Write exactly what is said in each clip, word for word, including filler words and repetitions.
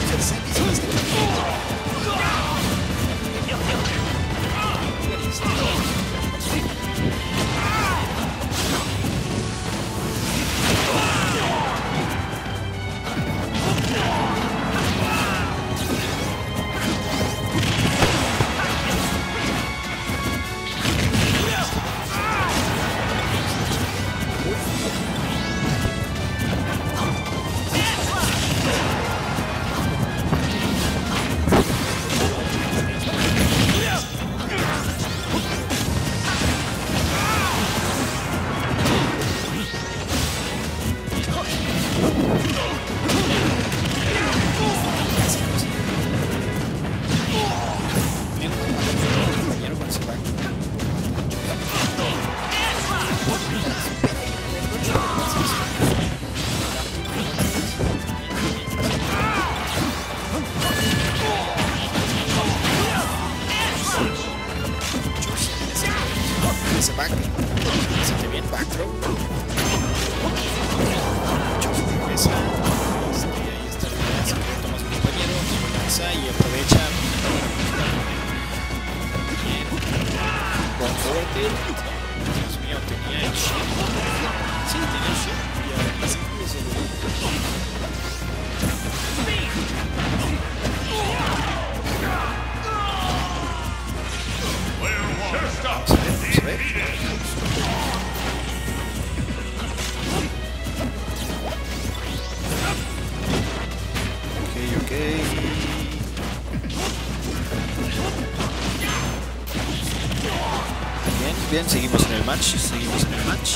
Bien, seguimos en el match, seguimos en el match.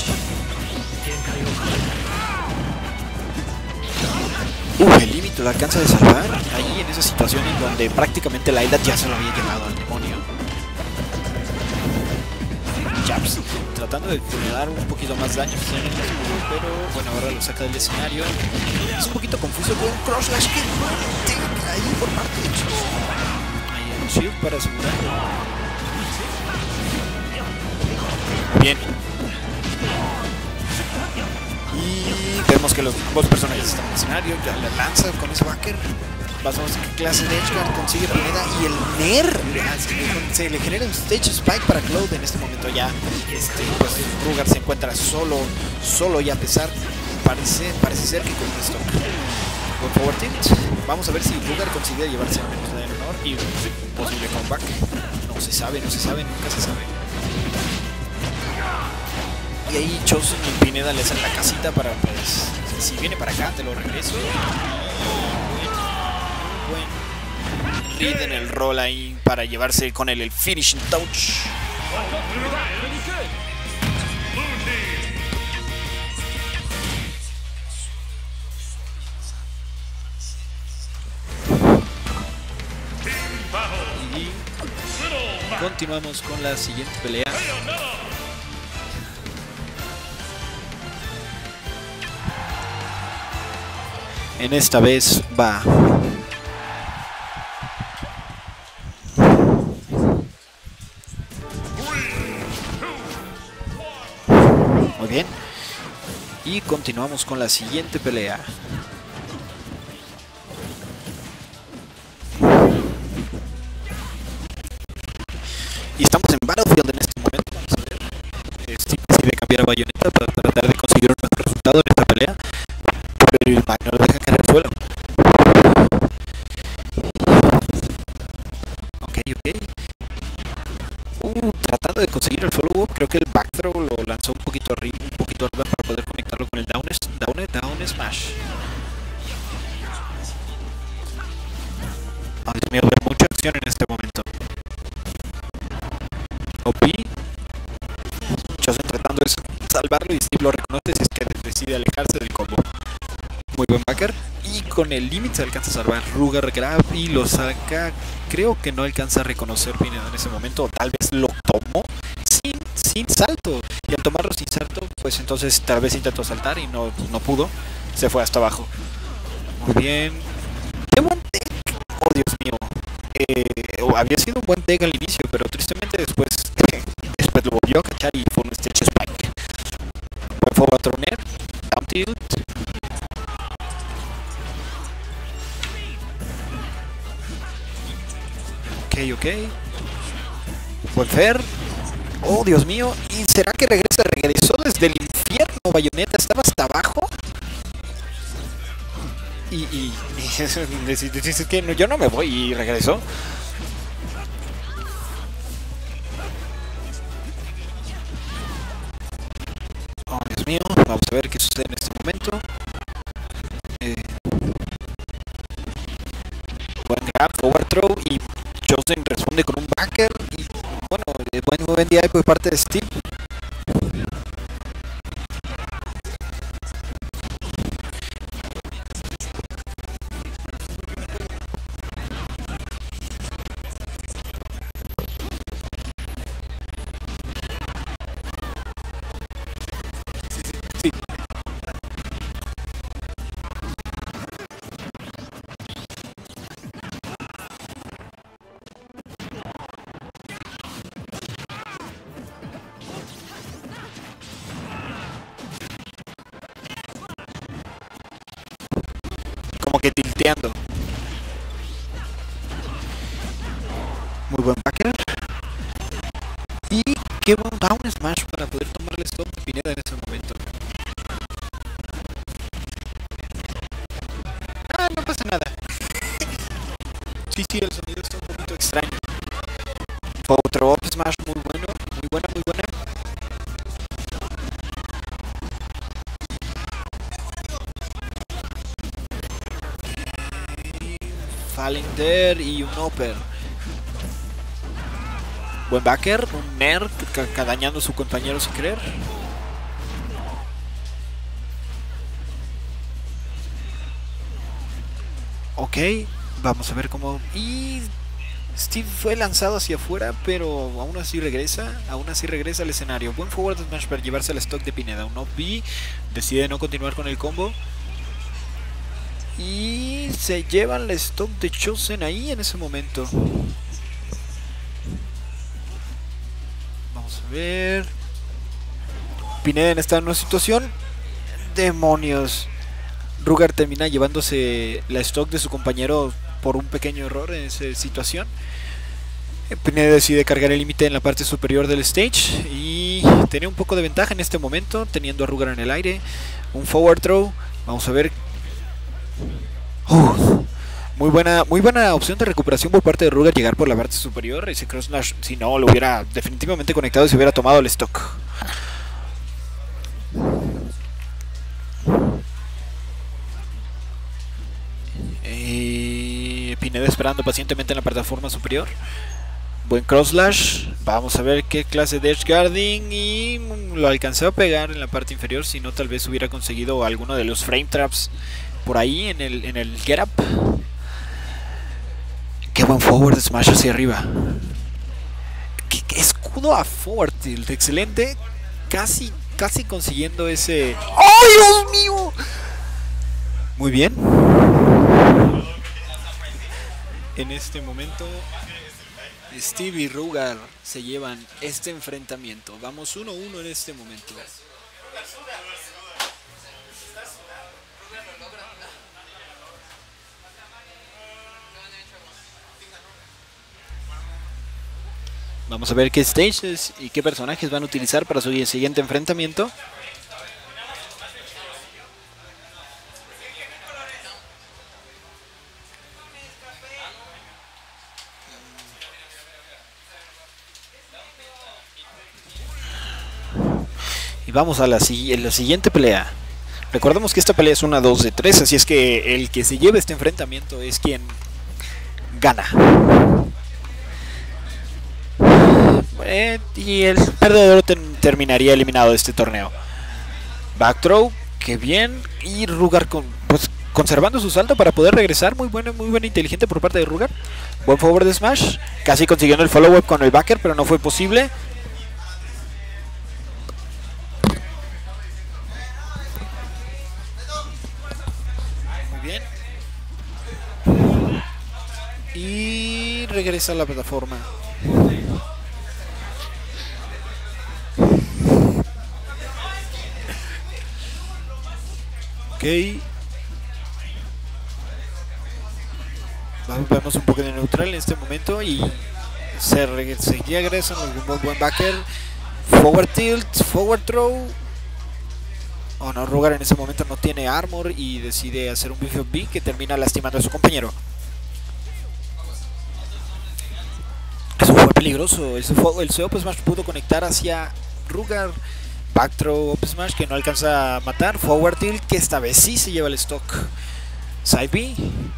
Uh, el límite lo alcanza de salvar. Ahí en esa situación en donde prácticamente la Eldad ya se lo había llevado al demonio. Japs tratando de generar un poquito más daño en el escudo, pero bueno, ahora lo saca del escenario. Es un poquito confuso con un cross slash que no ahí por parte de Chus. Ahí el shield para asegurarlo. Bien. Y vemos que los dos personajes están en el escenario. Ya la lanza con ese backer. Vamos a ver qué clase de Edgeguard consigue Pineda. Y el Ner se le genera un Stage Spike para Cloud. En este momento ya este, pues, Rugar se encuentra solo, solo y a pesar, parece, parece ser que con esto. Con Forward Tilt. Vamos a ver si Rugar consigue llevarse a menos de honor y un posible comeback. No se sabe, no se sabe, nunca se sabe. Y ahí Chosen y Pineda le hacen la casita para, pues, si viene para acá, te lo regreso. Buen read en el roll ahí para llevarse con él el finishing touch. Y continuamos con la siguiente pelea. En esta vez va muy bien. Y continuamos con la siguiente pelea. Y estamos en Battlefield en este momento. Vamos a ver. Steve decide cambiar a Bayonetta para tratar de conseguir un mejor resultado en esta pelea. Pero el Mag no lo deja caer al suelo. Ok, ok. Uh, tratando de conseguir el follow-up, creo que el backthrow lo lanzó un poquito arriba, un poquito arriba para poder conectarlo con el down, down, down smash. Oh, Dios mío, veo mucha acción en este momento. O P. Chosen tratando de salvarlo y Steve lo reconoce si es que decide alejarse del combo. Muy buen backer. Y con el límite se alcanza a salvar Rugar Grab y lo saca. Creo que no alcanza a reconocer Pineda en ese momento. O tal vez lo tomó sin, sin salto. Y al tomarlo sin salto, pues entonces tal vez intentó saltar y no, no pudo. Se fue hasta abajo. Muy bien. ¡Qué buen deck! ¡Oh, Dios mío! Eh, había sido un buen deck al inicio, pero tristemente después, después lo volvió a cachar y fue un Stage Spike. Buen forward troner. Down tilt. Ok, ok. Buen Fer. Oh, Dios mío. ¿Y será que regresa? Regresó desde el infierno. Bayonetta estaba hasta abajo. Y, y, y dices que no, yo no me voy, y regresó. Oh, Dios mío. Vamos a ver qué sucede en este momento. Eh, buen grab, forward throw, y Chosen responde con un backer. Y bueno, buen, buen día por parte de Steve. Sí. Como que tilteando. Muy buen backer. Y qué buen down smash para poder tomarle stop de Pineda en ese momento. Ah, no pasa nada. Sí, sí, el sonido está un poquito extraño. Otro up smash muy bueno, muy buena, muy buena. Falling there y un upper. Buen backer, un nerd dañando a su compañero sin querer. Ok, vamos a ver cómo... Y Steve fue lanzado hacia afuera, pero aún así regresa, aún así regresa al escenario. Buen forward smash para llevarse al stock de Pineda. Un up B, decide no continuar con el combo. Y se llevan el stock de Chosen ahí en ese momento. Vamos a ver. Pineda está en una situación. Demonios. Ruger termina llevándose la stock de su compañero por un pequeño error en esa situación. Pineda decide cargar el límite en la parte superior del stage y tiene un poco de ventaja en este momento, teniendo a Ruger en el aire. Un forward throw. Vamos a ver. Uh, muy buena, muy buena opción de recuperación por parte de Ruger, llegar por la parte superior. Ese cross slash, si no, lo hubiera definitivamente conectado y se hubiera tomado el stock. Eh, Pineda esperando pacientemente en la plataforma superior. Buen cross slash. Vamos a ver qué clase de edge guarding. Y lo alcanzó a pegar en la parte inferior. Si no, tal vez hubiera conseguido alguno de los frame traps por ahí en el, en el get up. Qué buen forward smash hacia arriba. Qué, qué escudo a forward tilt. Excelente. Casi, casi consiguiendo ese... ¡Oh, Dios mío! Muy bien. En este momento Steve y Ruger se llevan este enfrentamiento. Vamos uno a uno en este momento. Vamos a ver qué stages y qué personajes van a utilizar para su siguiente enfrentamiento. Y vamos a la, la siguiente pelea. Recordemos que esta pelea es una dos de tres, así es que el que se lleve este enfrentamiento es quien gana. Eh, y el perdedor ten, terminaría eliminado de este torneo. Back throw, que bien. Y Ruger con, pues, conservando su salto para poder regresar. Muy buena, muy buena, inteligente por parte de Ruger. Buen forward smash. Casi consiguiendo el follow up con el backer, pero no fue posible. Muy bien. Y regresa a la plataforma. Ok. Vemos un poco de neutral en este momento y se seguía regresan un buen backer. Forward tilt, forward throw. Oh no, Rugar en ese momento no tiene armor y decide hacer un B F B que termina lastimando a su compañero. Eso fue peligroso. Ese fue, el up smash pudo conectar hacia Rugar. Back throw, up smash que no alcanza a matar. Forward tilt que esta vez sí se lleva el stock. Side B.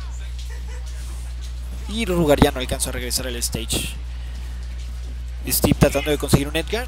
Y Rugar ya no alcanza a regresar al stage. Steve tratando de conseguir un Edgar.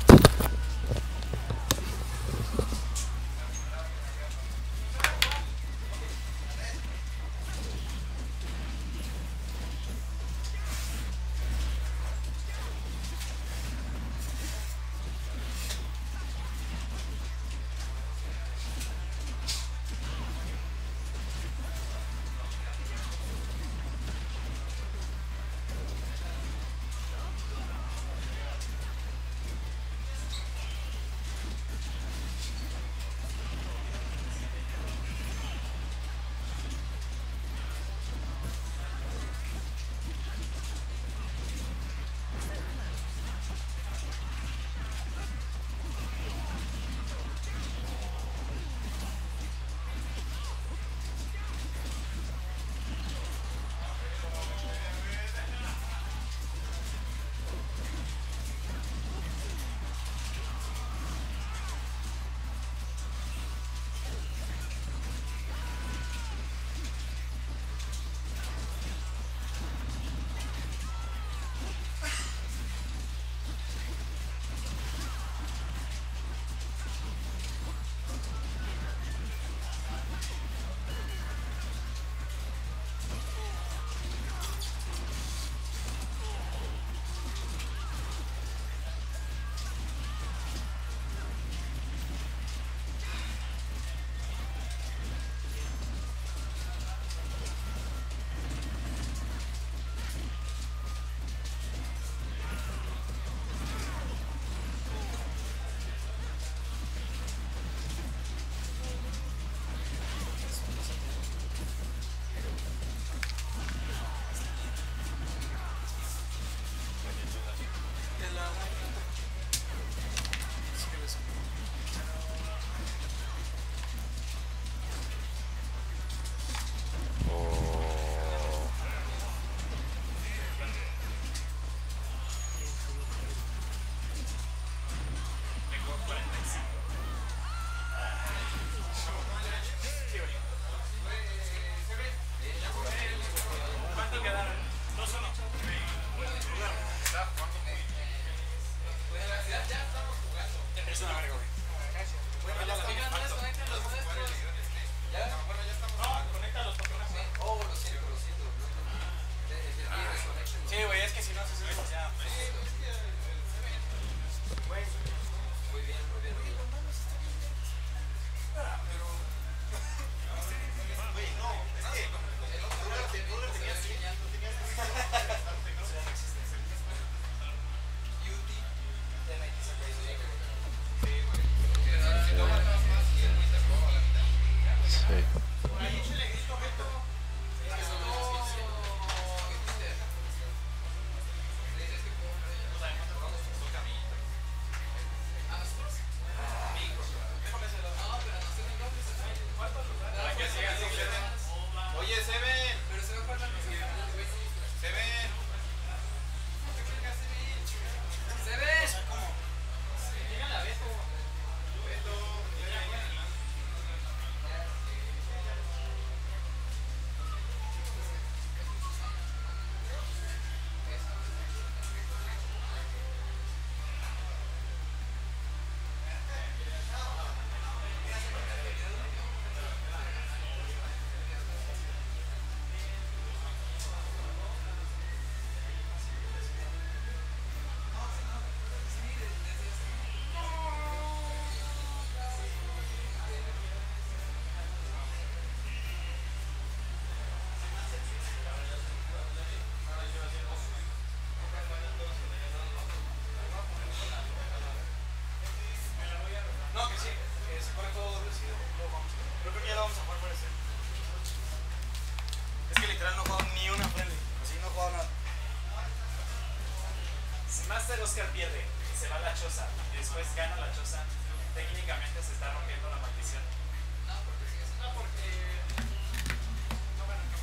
Master Oscar pierde y se va a la choza y después gana la choza, técnicamente se está rompiendo la maldición. No, porque sigue siendo. No, porque. No, bueno, no.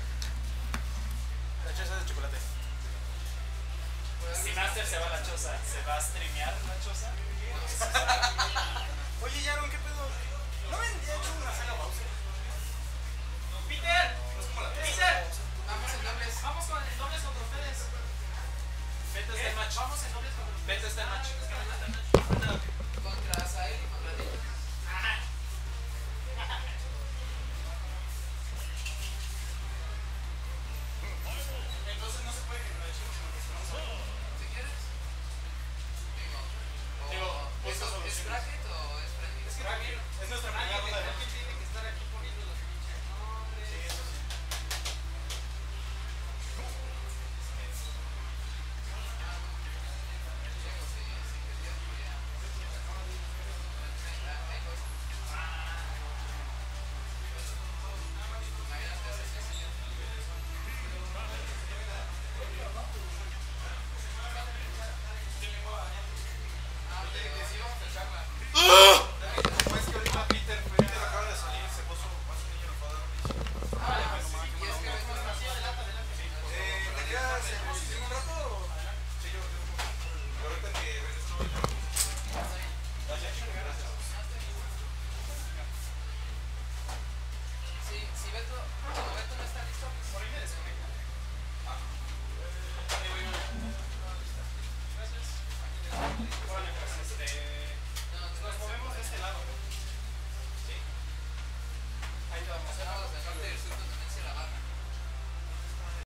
La choza es de chocolate. Si Master se va a la choza, ¿se va a streamear la choza? Oye, Yaron, ¿qué pedo? ¿No me han hecho una saga Bowser? ¡Peter! No es como la ¡Peter! Vamos en dobles. Vamos con el dobles contra ustedes. Beto está en match. Vamos en dobles contra ustedes. Beto está en match. Contra Azael y contra ti. Entonces no se puede que nos la echemos en nuestro vamos a Si quieres. Digo. O, Digo, ¿es, esta ¿Es solución. bracket o es friendly? Es que también es nuestra primera ronda de Alguien tiene que estar aquí poniendo los pinches nombres. Sí, eso sí. Digo, si, si querías, podía. Hay cosas. Imagínate hacer eso. Ah, pero sí vamos a echarla. Pues que ahorita Peter fue, Peter acaba de salir, se puso más un niño enfadado. Ah, y es que ves más Eh, ¿te quedas en posición un rato o? Sí, yo, yo. Ahorita que regreso no voy a. Gracias, gracias. Sí, si Beto, como Beto no está listo, pues por ahí me desconecta. Órale, pues este. No, no, no.